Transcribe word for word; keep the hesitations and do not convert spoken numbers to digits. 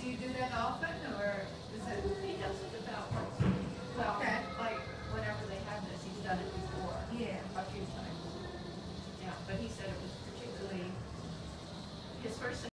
Do you do that often, or is it? He does it about once a week. Well, Okay. like whenever they have this, he's done it before. Yeah. A few times. Yeah, but he said it was particularly, his first